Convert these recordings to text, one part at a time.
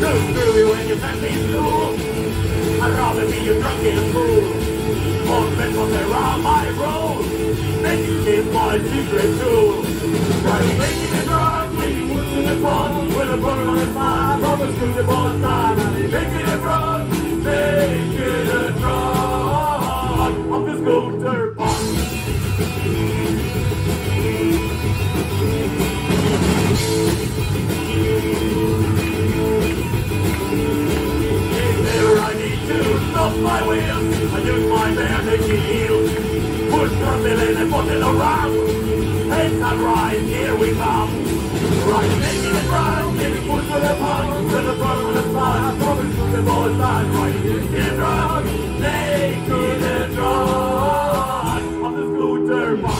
screw you when you send me school. I'd rather be a drunken fool. All men from around my road. Making this my secret tool. Riding, making it drunk, making wood to the pond. With a brother on his mind, Robert screw the ball time. And he's making it drunk, making it drunk. Off the scooter pond. My wheels, I use my bare naked heels. Push Brazil in and put it around. Head sunrise, here we come. Right, making it round, giving push to the pump. To the front of the side, I promise to the ball side. Right, making it round, naked and drunk. On the scooter pump.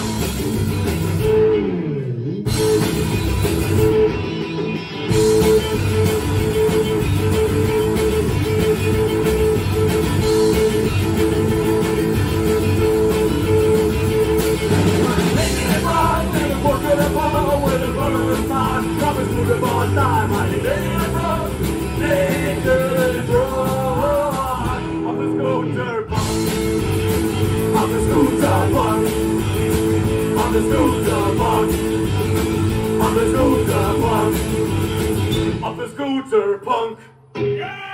On the scooter punk. Yeah!